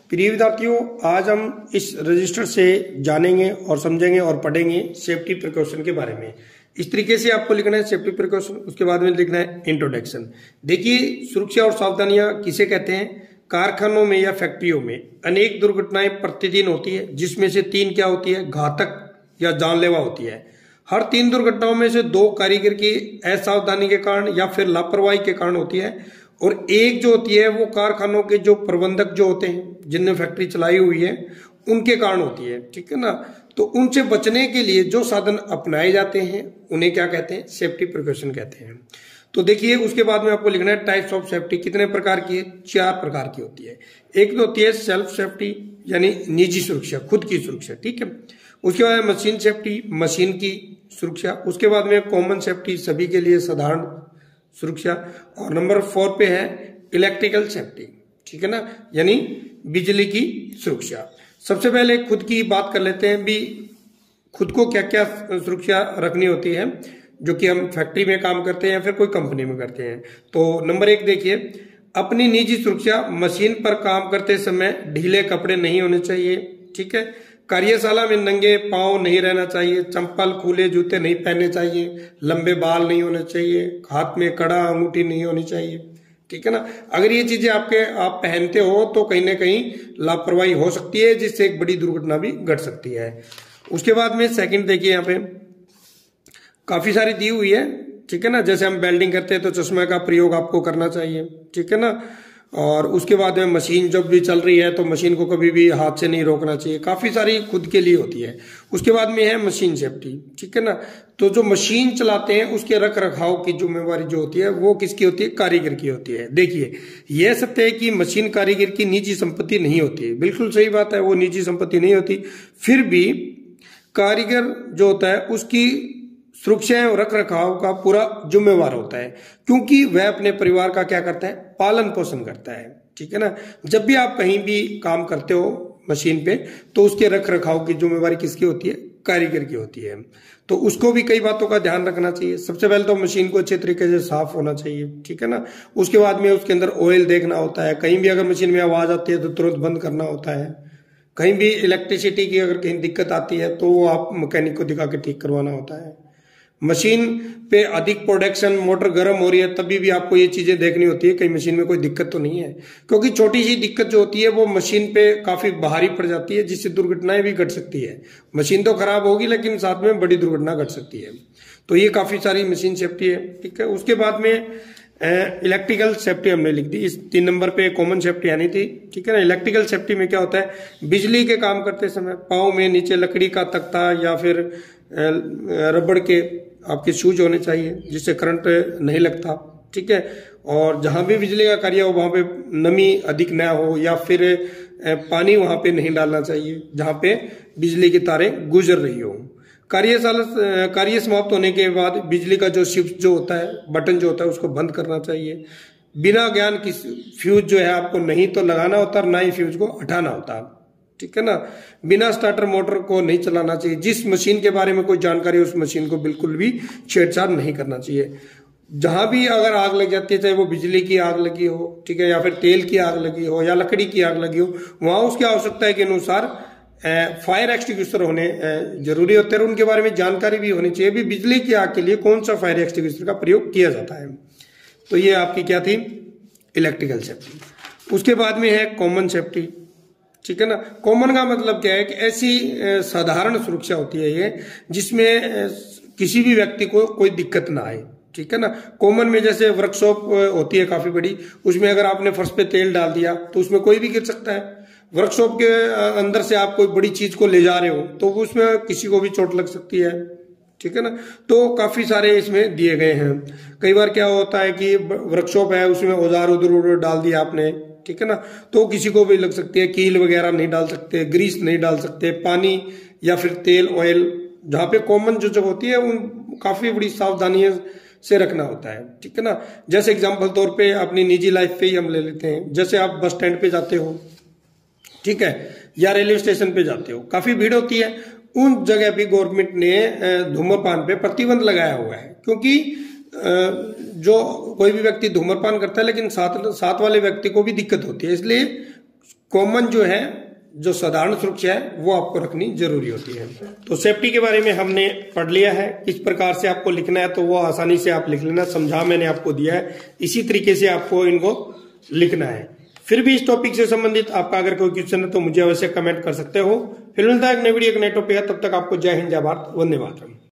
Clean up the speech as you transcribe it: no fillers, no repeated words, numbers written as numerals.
प्रिय विद्यार्थियों, आज हम इस रजिस्टर से जानेंगे और समझेंगे और पढ़ेंगे सेफ्टी प्रिकॉशन के बारे में। इस तरीके से आपको लिखना है सेफ्टी प्रिकॉशन, उसके बाद में लिखना है इंट्रोडक्शन। देखिए, सुरक्षा और सावधानियां किसे कहते हैं। कारखानों में या फैक्ट्रियों में अनेक दुर्घटनाएं प्रतिदिन होती है, जिसमें से 3 क्या होती है, घातक या जानलेवा होती है। हर 3 दुर्घटनाओं में से 2 कारीगर की असावधानी के कारण या फिर लापरवाही के कारण होती है, और एक जो होती है वो कारखानों के जो प्रबंधक जो होते हैं, जिनने फैक्ट्री चलाई हुई है, उनके कारण होती है। ठीक है ना। तो उनसे बचने के लिए जो साधन अपनाए जाते हैं उन्हें क्या कहते हैं, सेफ्टी प्रिकॉशन कहते हैं। तो देखिए, उसके बाद में आपको लिखना है टाइप्स ऑफ सेफ्टी। कितने प्रकार की है, 4 प्रकार की होती है। एक तो होती है सेल्फ सेफ्टी, यानी निजी सुरक्षा, खुद की सुरक्षा। ठीक है। उसके बाद मशीन सेफ्टी, मशीन की सुरक्षा। उसके बाद में कॉमन सेफ्टी, सभी के लिए साधारण सुरक्षा। और नंबर 4 पे है इलेक्ट्रिकल सेफ्टी। ठीक है ना, यानी बिजली की सुरक्षा। सबसे पहले खुद की बात कर लेते हैं भी, खुद को क्या क्या सुरक्षा रखनी होती है, जो कि हम फैक्ट्री में काम करते हैं या फिर कोई कंपनी में करते हैं। तो नंबर 1 देखिए, अपनी निजी सुरक्षा। मशीन पर काम करते समय ढीले कपड़े नहीं होने चाहिए। ठीक है। कार्यशाला में नंगे पांव नहीं रहना चाहिए। चंपल, खुले जूते नहीं पहनने चाहिए। लंबे बाल नहीं होने चाहिए। हाथ में कड़ा, अंगूठी नहीं होनी चाहिए। ठीक है ना। अगर ये चीजें आप पहनते हो तो कहीं ना कहीं लापरवाही हो सकती है, जिससे एक बड़ी दुर्घटना भी घट सकती है। उसके बाद में सेकंड देखिए, यहाँ पे काफी सारी दी हुई है। ठीक है ना। जैसे हम वेल्डिंग करते हैं तो चश्मे का प्रयोग आपको करना चाहिए। ठीक है ना। और उसके बाद में मशीन जब भी चल रही है तो मशीन को कभी भी हाथ से नहीं रोकना चाहिए। काफी सारी खुद के लिए होती है। उसके बाद में है मशीन सेफ्टी। ठीक है ना। तो जो मशीन चलाते हैं उसके रख रखाव की जिम्मेवारी जो होती है वो किसकी होती है, कारीगर की होती है। देखिए, यह सत्य है कि मशीन कारीगर की निजी संपत्ति नहीं होती। बिल्कुल सही बात है, वो निजी संपत्ति नहीं होती। फिर भी कारीगर जो होता है उसकी सुरक्षा और रख रखाव का पूरा जिम्मेवार होता है, क्योंकि वह अपने परिवार का क्या करता है, पालन पोषण करता है। ठीक है ना। जब भी आप कहीं भी काम करते हो मशीन पे, तो उसके रख रखाव की जिम्मेवारी किसकी होती है, कारीगर की होती है। तो उसको भी कई बातों का ध्यान रखना चाहिए। सबसे पहले तो मशीन को अच्छे तरीके से साफ होना चाहिए। ठीक है ना। उसके बाद में उसके अंदर ऑयल देखना होता है। कहीं भी अगर मशीन में आवाज आती है तो तुरंत बंद करना होता है। कहीं भी इलेक्ट्रिसिटी की अगर कहीं दिक्कत आती है तो आप मैकेनिक को दिखा के ठीक करवाना होता है। मशीन पे अधिक प्रोडक्शन, मोटर गर्म हो रही है, तभी भी आपको ये चीजें देखनी होती है कहीं मशीन में कोई दिक्कत तो नहीं है, क्योंकि छोटी सी दिक्कत जो होती है वो मशीन पे काफी भारी पड़ जाती है, जिससे दुर्घटनाएं भी घट सकती है। मशीन तो खराब होगी लेकिन साथ में बड़ी दुर्घटना घट सकती है। तो ये काफी सारी मशीन सेफ्टी है। ठीक है। उसके बाद में इलेक्ट्रिकल सेफ्टी हमने लिख दी इस 3 नंबर पे, कॉमन सेफ्टी आनी थी। ठीक है ना। इलेक्ट्रिकल सेफ्टी में क्या होता है, बिजली के काम करते समय पाँव में नीचे लकड़ी का तख्ता या फिर रबड़ के आपके शूज होने चाहिए, जिससे करंट नहीं लगता। ठीक है। और जहां भी बिजली का कार्य हो वहां पे नमी अधिक न हो, या फिर पानी वहां पे नहीं डालना चाहिए जहां पे बिजली की तारें गुजर रही हो। कार्य समाप्त होने के बाद बिजली का जो स्विच जो होता है, बटन जो होता है, उसको बंद करना चाहिए। बिना ज्ञान की फ्यूज जो है आपको नहीं तो लगाना होता, ना ही फ्यूज को हटाना होता। ठीक है ना। बिना स्टार्टर मोटर को नहीं चलाना चाहिए। जिस मशीन के बारे में कोई जानकारी, उस मशीन को बिल्कुल भी छेड़छाड़ नहीं करना चाहिए। जहां भी अगर आग लग जाती है, चाहे वो बिजली की आग लगी हो, ठीक है, या फिर तेल की आग लगी हो या लकड़ी की आग लगी हो, वहां उसकी आवश्यकता के अनुसार फायर एक्सटिंग्विशर होने जरूरी होते हैं, और उनके बारे में जानकारी भी होनी चाहिए भी बिजली की आग के लिए कौन सा फायर एक्सटिंग्विशर का प्रयोग किया जाता है। तो ये आपकी क्या थी, इलेक्ट्रिकल सेफ्टी। उसके बाद में है कॉमन सेफ्टी। ठीक है ना। कॉमन का मतलब क्या है कि ऐसी साधारण सुरक्षा होती है ये, जिसमें किसी भी व्यक्ति को कोई दिक्कत ना आए। ठीक है ना। कॉमन में जैसे वर्कशॉप होती है काफी बड़ी, उसमें अगर आपने फर्श पे तेल डाल दिया तो उसमें कोई भी गिर सकता है। वर्कशॉप के अंदर से आप कोई बड़ी चीज को ले जा रहे हो तो उसमें किसी को भी चोट लग सकती है। ठीक है ना। तो काफी सारे इसमें दिए गए हैं। कई बार क्या होता है कि वर्कशॉप है, उसमें औजार उधर उधर डाल दिया आपने, ठीक है ना, तो किसी को भी लग सकती है। कील वगैरह नहीं डाल सकते, ग्रीस नहीं डाल सकते, पानी या फिर तेल, ऑयल, जहां पे कॉमन जो जगह होती है उन काफी बड़ी सावधानी से रखना होता है। ठीक है ना। जैसे एग्जाम्पल तौर पे अपनी निजी लाइफ पे ही हम ले लेते हैं। जैसे आप बस स्टैंड पे जाते हो, ठीक है, या रेलवे स्टेशन पे जाते हो, काफी भीड़ होती है, उन जगह पे गवर्नमेंट ने धूम्रपान पे प्रतिबंध लगाया हुआ है, क्योंकि जो कोई भी व्यक्ति धूम्रपान करता है लेकिन साथ वाले व्यक्ति को भी दिक्कत होती है, इसलिए कॉमन जो है, जो साधारण सुरक्षा है, वो आपको रखनी जरूरी होती है। तो सेफ्टी के बारे में हमने पढ़ लिया है, किस प्रकार से आपको लिखना है, तो वो आसानी से आप लिख लेना, समझा मैंने आपको दिया है, इसी तरीके से आपको इनको लिखना है। फिर भी इस टॉपिक से संबंधित आपका अगर कोई क्वेश्चन है तो मुझे अवश्य कमेंट कर सकते हो। फिर मिलता है एक नई वीडियो, एक नए टॉपिक है, तब तक आपको जय हिंद, जय भारत, वंदे मातरम।